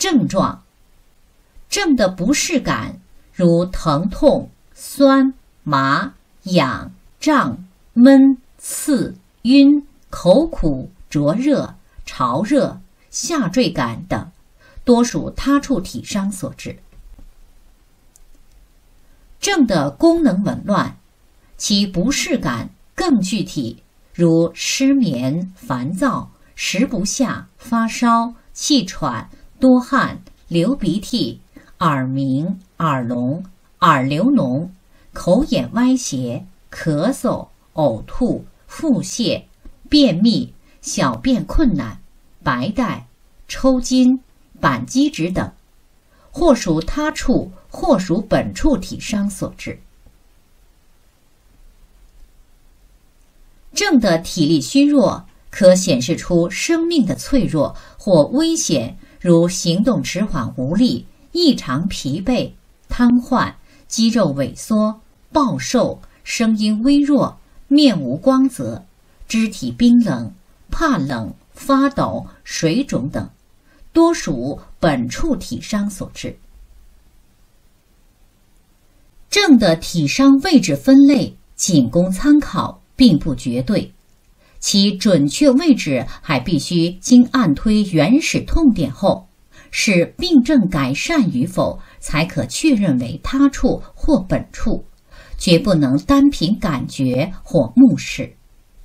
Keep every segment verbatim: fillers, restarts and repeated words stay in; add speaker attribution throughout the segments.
Speaker 1: 症状。症的不适感如疼痛、酸、麻、痒、胀、闷、刺、晕、口苦、灼热、潮热、下坠感等，多属他处体伤所致。症的功能紊乱，其不适感更具体，如失眠、烦躁、食不下、发烧、气喘、多汗、流鼻涕、耳鸣、耳聋、耳流脓、口眼歪斜、咳嗽、呕吐、腹泻、便秘、小便困难、白带、抽筋、板机指等，或属他处，或属本处体伤所致。症的体力虚弱，可显示出生命的脆弱或危险，如行动迟缓无力、异常疲惫、瘫痪、肌肉萎缩、暴瘦、声音微弱、面无光泽、肢体冰冷、怕冷、发抖、水肿等，多属本处体伤所致。症的体伤位置分类仅供参考，并不绝对，其准确位置还必须经按推原始痛点后，使病症改善与否，才可确认为他处或本处，绝不能单凭感觉或目视。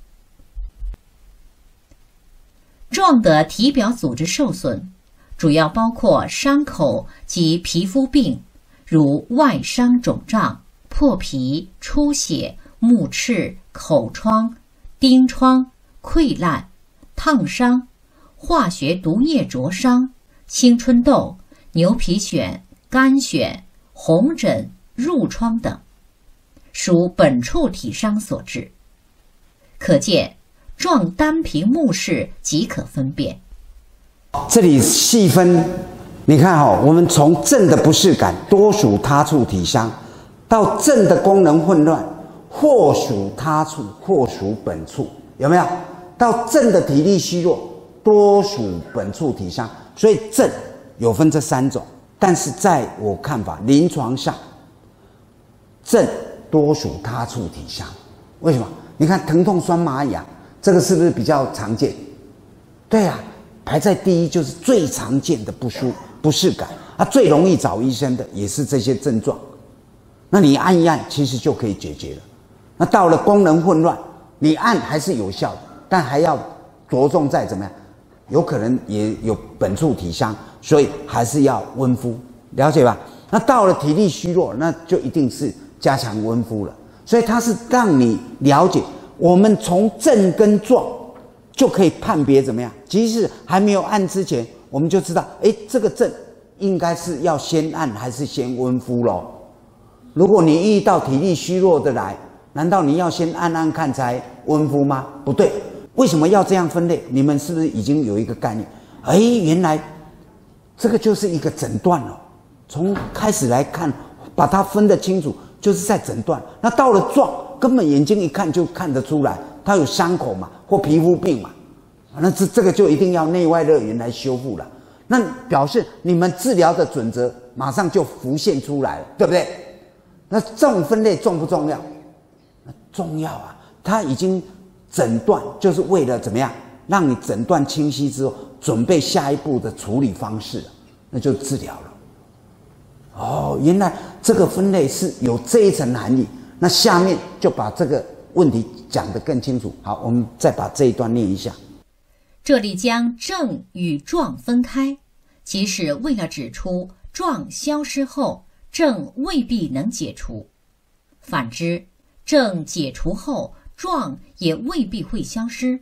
Speaker 1: 状的体表组织受损，主要包括伤口及皮肤病，如外伤肿胀、破皮、出血、目赤、口疮、钉疮、溃烂、烫伤、化学毒液灼伤、青春痘、牛皮癣、干癣、红疹、褥疮等，属本处体伤所致。可见状单凭目视即可分辨。
Speaker 2: 这里细分，你看哦，我们从症的不适感多属他处体伤，到症的功能混乱，或属他处，或属本处，有没有？到症的体力虚弱，多属本处体伤。所以症有分这三种，但是在我看法，临床上症多属他处体伤。为什么？你看疼痛、酸麻痒，这个是不是比较常见？对啊，排在第一就是最常见的不舒不适感啊，最容易找医生的也是这些症状。那你按一按，其实就可以解决了。那到了功能混乱，你按还是有效的，但还要着重在怎么样？有可能也有本处体伤，所以还是要温敷，了解吧？那到了体力虚弱，那就一定是加强温敷了。所以它是让你了解，我们从症跟状就可以判别怎么样。即使还没有按之前，我们就知道，哎，这个症应该是要先按还是先温敷咯。如果你遇到体力虚弱的来，难道你要先按按看才温敷吗？不对。为什么要这样分类？你们是不是已经有一个概念？哎，原来这个就是一个诊断了。从开始来看，把它分得清楚，就是在诊断。那到了状，根本眼睛一看就看得出来，它有伤口嘛，或皮肤病嘛。那这这个就一定要内外热源来修复了。那表示你们治疗的准则马上就浮现出来了，对不对？那这种分类重不重要？重要啊！它已经诊断就是为了怎么样，让你诊断清晰之后，准备下一步的处理方式，那就治疗了。哦，原来这个分类是有这一层含义。那下面就把这个问题讲得更清楚。好，我们再把这一段念一下。
Speaker 1: 这里将症与状分开，即是为了指出状消失后，症未必能解除；反之，症解除后，状也未必会消失。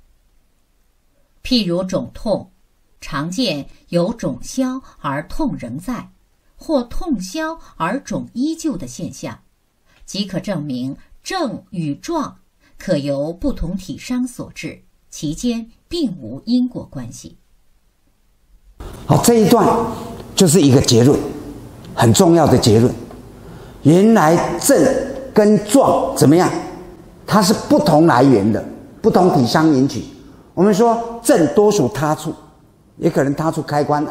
Speaker 1: 譬如肿痛，常见有肿消而痛仍在，或痛消而肿依旧的现象，即可证明症与状可由不同体伤所致，其间并无因果关系。
Speaker 2: 好，这一段就是一个结论，很重要的结论。原来症跟状怎么样？它是不同来源的，不同体伤引起。我们说症多属他处，也可能他处开关按；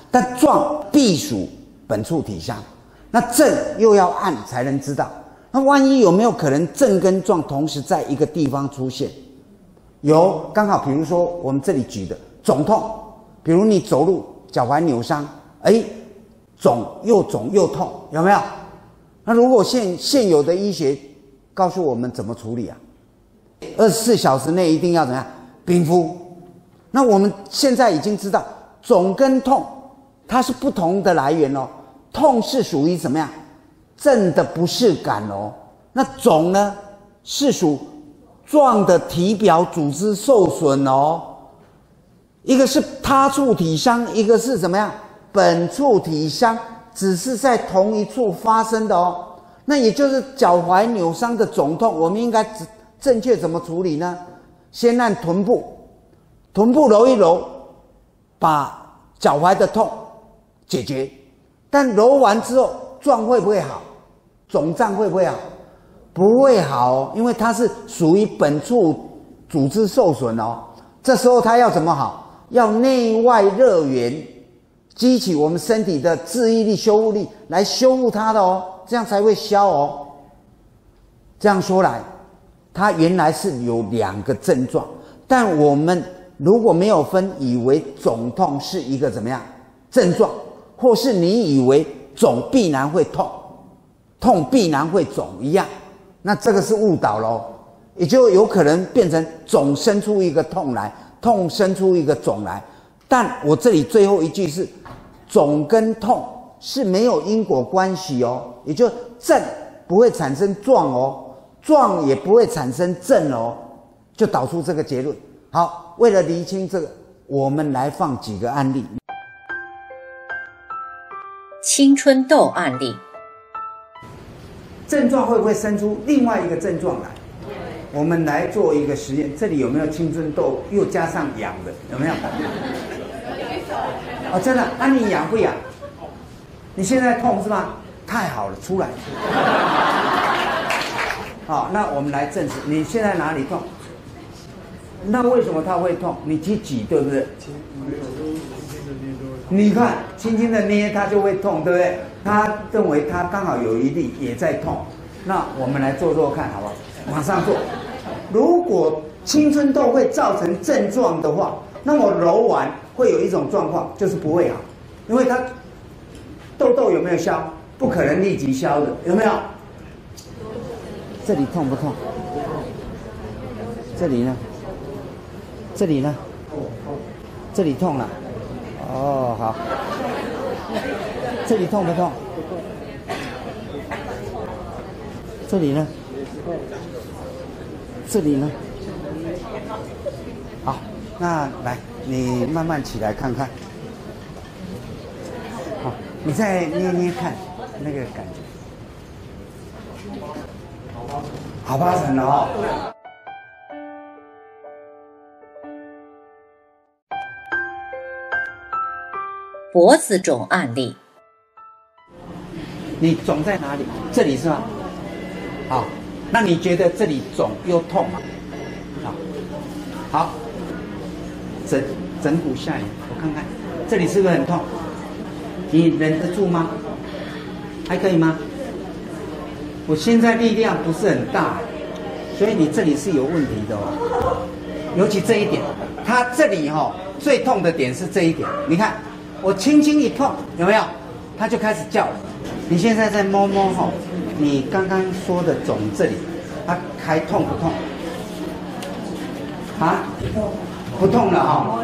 Speaker 2: 但壮必属本处体相，那正又要按才能知道。那万一有没有可能正跟壮同时在一个地方出现？有，刚好比如说我们这里举的肿痛，比如你走路脚踝扭伤，哎，肿又肿又痛，有没有？那如果现现有的医学告诉我们怎么处理啊？二十四小时内一定要怎么样？冰敷。那我们现在已经知道，肿跟痛它是不同的来源哦。痛是属于什么样？正的不适感哦。那肿呢，是属壮的体表组织受损哦。一个是他处体相，一个是怎么样？本处体相，只是在同一处发生的哦。那也就是脚踝扭伤的肿痛，我们应该正确怎么处理呢？先按臀部，臀部揉一揉，把脚踝的痛解决。但揉完之后，壮会不会好？肿胀会不会好？不会好哦，因为它是属于本处组织受损哦。这时候它要怎么好？要内外热源激起我们身体的治愈力、修复力来修复它的哦，这样才会消哦。这样说来，它原来是有两个症状，但我们如果没有分，以为肿痛是一个怎么样症状，或是你以为肿必然会痛，痛必然会肿一样，那这个是误导咯，也就有可能变成肿生出一个痛来，痛生出一个肿来。但我这里最后一句是，肿跟痛是没有因果关系哦，也就症不会产生壮哦，壮也不会产生症哦，就导出这个结论。好，为了厘清这个，我们来放几个案例。
Speaker 1: 青春痘案例，
Speaker 2: 症状会不会生出另外一个症状来？我们来做一个实验，这里有没有青春痘又加上痒的？有没有？哦，真的？那、啊、你痒不痒？你现在痛是吗？太好了，出来。好，那我们来证实，你现在哪里痛？那为什么它会痛？你去挤，对不对？你看，轻轻的捏它就会痛，对不对？他认为他刚好有一粒也在痛，那我们来做做看，好不好？马上做。如果青春痘会造成症状的话，那我揉完会有一种状况，就是不会好，因为它痘痘有没有消？不可能立即消的，有没有？这里痛不痛？这里呢？这里呢？这里痛了。哦，好。这里痛不痛？这里呢？这里呢？好，那来，你慢慢起来看看。好，你再捏捏看，那个感觉。好八成了哦。
Speaker 1: 脖子肿案例，
Speaker 2: 你肿在哪里？这里是吗？好，那你觉得这里肿又痛吗？好，好，整整骨下来，我看看，这里是不是很痛？你忍得住吗？还可以吗？我现在力量不是很大，所以你这里是有问题的哦。尤其这一点，它这里哈、哦、最痛的点是这一点，你看。我轻轻一碰，有没有？它就开始叫了。你现在在摸摸哈，你刚刚说的肿这里，它还痛不痛？啊？不痛了哈。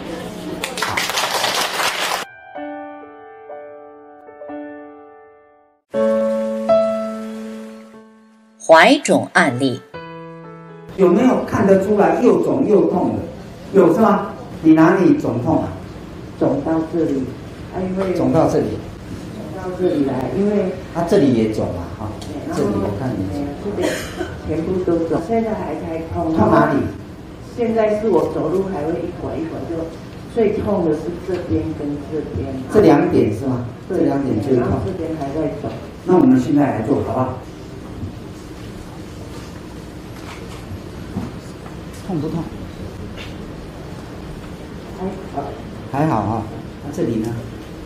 Speaker 1: 踝肿案例，
Speaker 2: 有没有看得出来又肿又痛的？有是吗？你哪里肿痛啊？
Speaker 3: 肿到这里，啊，因为
Speaker 2: 肿到这里，
Speaker 3: 肿到这里来，因为
Speaker 2: 它、啊、这里也肿啊，哈、哦，这里我看你，
Speaker 3: 这边全部都肿，现在还还痛。
Speaker 2: 痛哪里？
Speaker 3: 现在是我走路还会一拐一拐，就最痛的是这边跟这边。
Speaker 2: 这两点是吗？
Speaker 3: 对，
Speaker 2: 这两点最痛。
Speaker 3: 这边还在肿。
Speaker 2: 那我们现在来做，好不好？痛不痛？
Speaker 3: 还好。
Speaker 2: 还好哈、哦，那、啊、这里呢？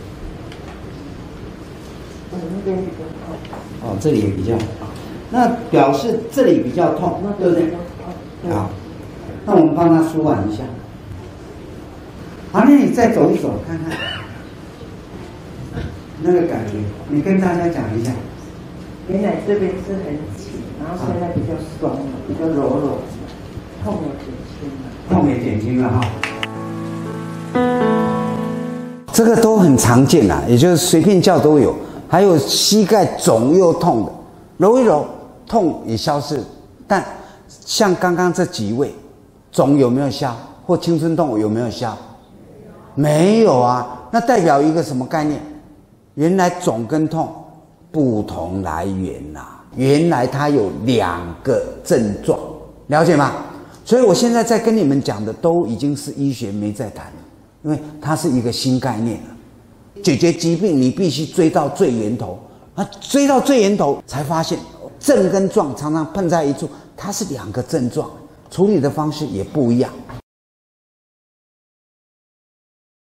Speaker 3: 边比较痛。
Speaker 2: 哦，这里也比较，那表示这里比较痛，对不对？好，那我们帮他舒缓一下。好，那你再走一走看看，那个感觉，你跟大家讲一下。
Speaker 3: 原来这边是很紧，然后现在比较松了，比较柔柔的，痛也减轻了。
Speaker 2: 痛也减轻了哈。这个都很常见啦，也就是随便叫都有。还有膝盖肿又痛的，揉一揉，痛也消失。但像刚刚这几位，肿有没有消？或青春痛有没有消？没有啊，那代表一个什么概念？原来肿跟痛不同来源呐、啊，原来它有两个症状，了解吗？所以我现在在跟你们讲的都已经是医学没在谈了，因为它是一个新概念了。解决疾病你必须追到最源头，啊，追到最源头才发现症跟状常常碰在一处，它是两个症状，处理的方式也不一样。